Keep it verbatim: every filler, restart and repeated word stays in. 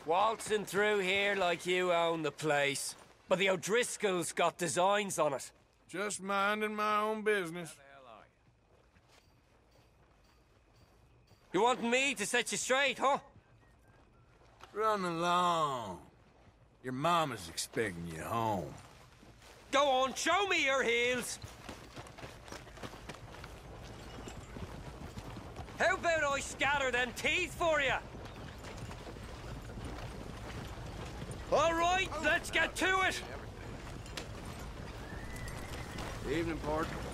Waltzing through here like you own the place. But the O'Driscolls got designs on it. Just minding my own business. You want me to set you straight, huh? Run along. Your mama's expecting you home. Go on, show me your heels! How about I scatter them teeth for you? All right, let's get to it! Evening, partner.